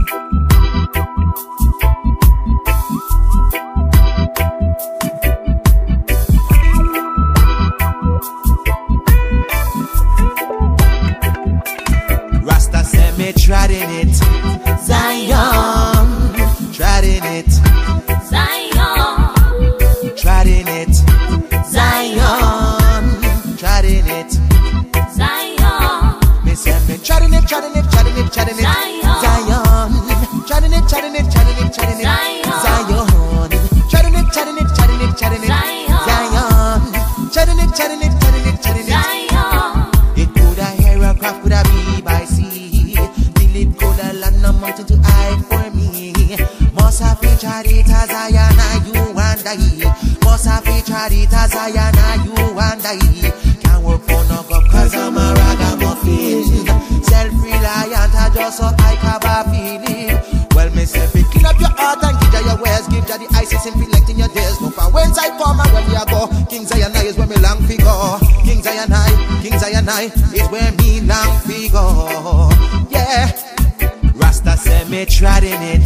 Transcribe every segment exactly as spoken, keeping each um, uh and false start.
Rasta said me treading it, Zion, treading it, Zion, treading it, Zion, treading it, Zion, me say me treading it, treading it, treading it, treading it, Zion, Zion, treading it, treading it, treading it, treading it, Zion, treading it, treading it, treading it, treading it, Zion, treading it, treading it, treading it, treading it, Zion. It could a aircraft, could a be by sea, till it could a land a mountain to hide for me. Must have featured it as Zion, you and I. Must have featured it as Zion, you and I. Can't work for no cup cause I'm a ragamuffin. Self-reliant, I just so I have a feeling. Well, me say, picking up your heart and give your ways, give ya the ISIS and selecting your days. No for whence I come and where me I go. King Zion is where me long figure. King Zion I, King Zion I is where me long figure. Yeah, Rasta say me treading it,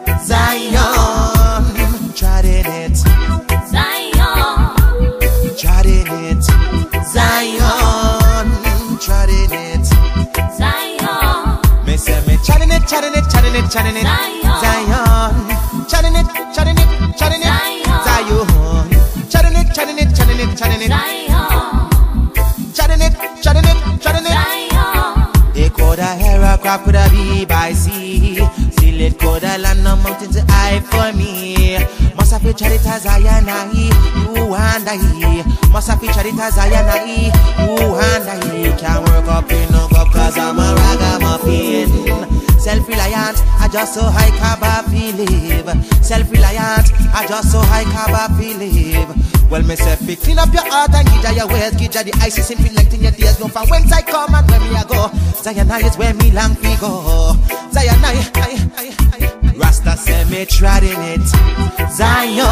Zion, treading it, Zion, treading it, Zion, treading it. Zion, Me say me treading it, treading it, treading it, treading it, Zion, treading it, treading it, treading it, Zion, treading it, treading it, treading it, treading it, Zion, treading it, treading it, treading it. Zion. They could a aircraft, could a be by sea. Still it could a land on mountains to hide for me. Must have featured it as Zion, you and I. Must have featured it as Zion, you and I. Can't work up in no cup cause I'm a ragamuffin. Self-reliant, I just so high cabba believe. Self-reliant, I just so high cabba believe. Well, me say, pick clean up your heart and give ya your ways, give ya the ISIS and selecting your days. No for whence I come and where me I go. Zion is where me long we go. Zion I, I, I, I. Rasta say me treading it, Zion,